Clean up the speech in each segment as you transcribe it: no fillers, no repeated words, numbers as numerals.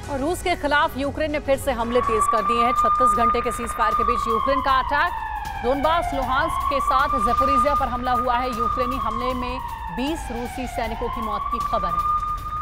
और रूस के खिलाफ यूक्रेन ने फिर से हमले तेज कर दिए हैं। 36 घंटे के सीज फायर के बीच यूक्रेन का अटैक। डोनबास, लुहांस्क के साथ ज़पोरिज़िया पर हमला हुआ है। यूक्रेनी हमले में 20 रूसी सैनिकों की मौत की खबर है।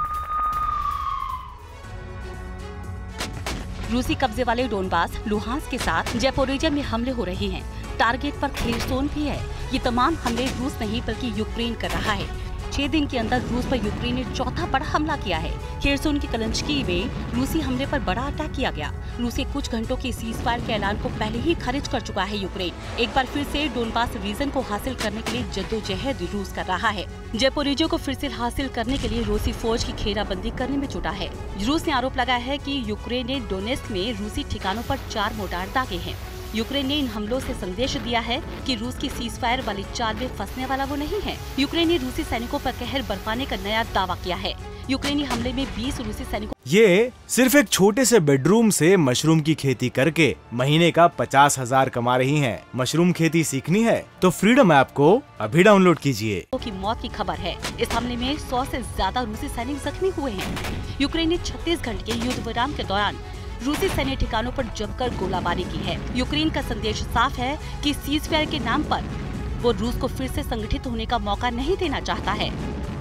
रूसी कब्जे वाले डोनबास, लुहांस्क के साथ ज़पोरिज़िया में हमले हो रहे हैं। टारगेट पर खेरसोन भी है। ये तमाम हमले रूस नहीं बल्कि यूक्रेन कर रहा है। 6 दिन के अंदर रूस पर यूक्रेन ने चौथा बड़ा हमला किया है। खेरसोन की कलंचकी में रूसी हमले पर बड़ा अटैक किया गया। रूस के कुछ घंटों के सीज फायर के ऐलान को पहले ही खारिज कर चुका है यूक्रेन। एक बार फिर से डोनबास रीजन को हासिल करने के लिए जद्दोजहद रूस कर रहा है। ज़पोरिज़िया को फिर से हासिल करने के लिए रूसी फौज की घेराबंदी करने में जुटा है। रूस ने आरोप लगाया है कि यूक्रेन ने डोनेट्स्क में रूसी ठिकानों पर 4 मोर्टार दागे हैं। यूक्रेन ने इन हमलों से संदेश दिया है कि रूस की सीज फायर वाली चाल में फंसने वाला वो नहीं है। यूक्रेन ने रूसी सैनिकों पर कहर बरपाने का नया दावा किया है। यूक्रेनी हमले में 20 रूसी सैनिकों। ये सिर्फ एक छोटे से बेडरूम से मशरूम की खेती करके महीने का 50,000 कमा रही हैं। मशरूम खेती सीखनी है तो फ्रीडम ऐप को अभी डाउनलोड कीजिए। की मौत की खबर है। इस हमले में 100 से ज्यादा रूसी सैनिक जख्मी हुए हैं। यूक्रेन ने 36 घंटे के युद्ध विराम के दौरान रूसी सैन्य ठिकानों पर जमकर गोलाबारी की है। यूक्रेन का संदेश साफ है कि सीज फायर के नाम पर वो रूस को फिर से संगठित होने का मौका नहीं देना चाहता है।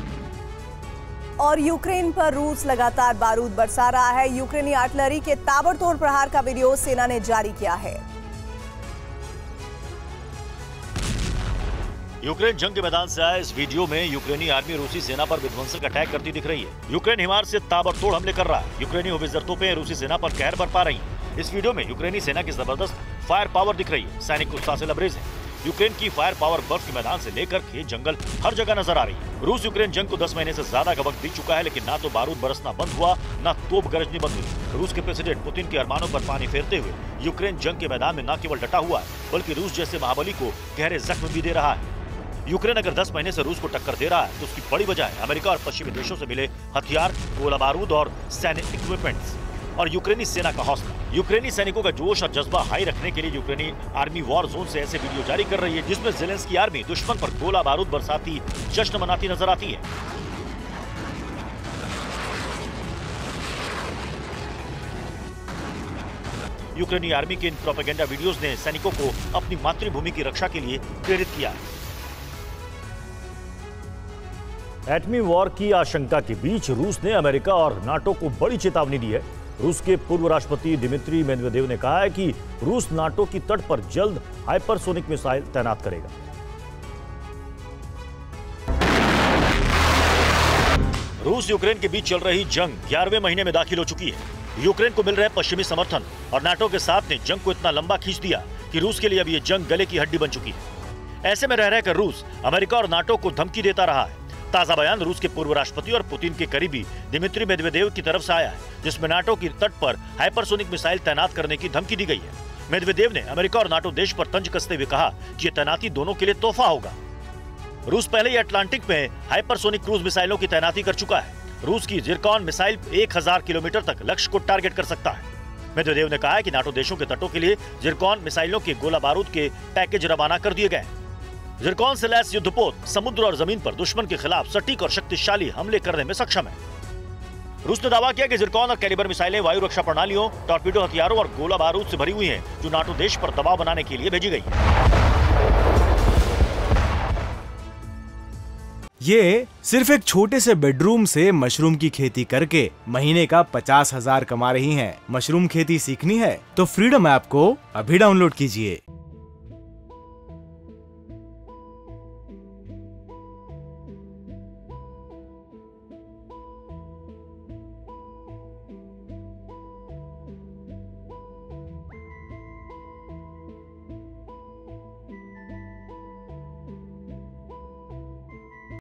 और यूक्रेन पर रूस लगातार बारूद बरसा रहा है। यूक्रेनी आर्टिलरी के ताबड़तोड़ प्रहार का वीडियो सेना ने जारी किया है। यूक्रेन जंग के मैदान से आए इस वीडियो में यूक्रेनी आर्मी रूसी सेना पर विध्वंसक अटैक करती दिख रही है। यूक्रेन हिमार से ताबड़तोड़ हमले कर रहा है। यूक्रेनी होवित्ज़र तोपें रूसी सेना पर कहर बरपा रही है। इस वीडियो में यूक्रेनी सेना की जबरदस्त फायर पावर दिख रही है। सैनिक उत्साह से लबरेज है। यूक्रेन की फायर पावर बर्फ के मैदान से लेकर खेत जंगल हर जगह नजर आ रही है। रूस यूक्रेन जंग को 10 महीने से ज्यादा का वक्त बीत चुका है, लेकिन ना तो बारूद बरसना बंद हुआ, ना तोप गरजनी बंद हुई। रूस के प्रेसिडेंट पुतिन के अरमानों पर पानी फेरते हुए यूक्रेन जंग के मैदान में न केवल डटा हुआ है, बल्कि रूस जैसे महाबली को गहरे जख्म भी दे रहा है। यूक्रेन अगर 10 महीने से रूस को टक्कर दे रहा है तो उसकी बड़ी वजह है अमेरिका और पश्चिमी देशों से मिले हथियार, गोला बारूद और सैन्य इक्विपमेंट्स और यूक्रेनी सेना का हौसला। यूक्रेनी सैनिकों का जोश और जज्बा हाई रखने के लिए यूक्रेनी आर्मी वॉर जोन से ऐसे वीडियो जारी कर रही है जिसमें ज़ेलेंस्की आर्मी दुश्मन पर गोला बारूद बरसाती जश्न मनाती नजर आती है। यूक्रेनी आर्मी के इन प्रोपेगेंडा वीडियोस ने सैनिकों को अपनी मातृभूमि की रक्षा के लिए प्रेरित किया। एटमी वॉर की आशंका के बीच रूस ने अमेरिका और नाटो को बड़ी चेतावनी दी है। रूस के पूर्व राष्ट्रपति दिमित्री मेदवेदेव ने कहा है कि रूस नाटो की तट पर जल्द हाइपरसोनिक मिसाइल तैनात करेगा। रूस यूक्रेन के बीच चल रही जंग 11वें महीने में दाखिल हो चुकी है। यूक्रेन को मिल रहे पश्चिमी समर्थन और नाटो के साथ ने जंग को इतना लंबा खींच दिया कि रूस के लिए अब ये जंग गले की हड्डी बन चुकी है। ऐसे में रह रहकर रूस अमेरिका और नाटो को धमकी देता रहा है। ताजा बयान रूस के पूर्व राष्ट्रपति और पुतिन के करीबी दिमित्री मेदवेदेव की तरफ से आया है, जिसमें नाटो की तट पर हाइपरसोनिक मिसाइल तैनात करने की धमकी दी गई है। मेदवेदेव ने अमेरिका और नाटो देश पर तंज कसते हुए कहा कि यह तैनाती दोनों के लिए तोहफा होगा। रूस पहले ही अटलांटिक में हाइपरसोनिक क्रूज मिसाइलों की तैनाती कर चुका है। रूस की जिरकॉन मिसाइल 1000 किलोमीटर तक लक्ष्य को टारगेट कर सकता है। मेदवेदेव ने कहा है कि नाटो देशों के तटों के लिए जिरकॉन मिसाइलों के गोला बारूद के पैकेज रवाना कर दिए गए। जिरकॉन से लैस युद्धपोत समुद्र और जमीन पर दुश्मन के खिलाफ सटीक और शक्तिशाली हमले करने में सक्षम है। रूस ने दावा किया कि जिरकॉन और कैलिबर मिसाइलें वायु रक्षा प्रणालियों, टॉर्पीडो हथियारों और गोला बारूद से भरी हुई हैं, जो नाटो देश पर दबाव बनाने के लिए भेजी गई है। ये सिर्फ एक छोटे से बेडरूम से मशरूम की खेती करके महीने का 50,000 कमा रही हैं। मशरूम खेती सीखनी है तो फ्रीडम ऐप को अभी डाउनलोड कीजिए।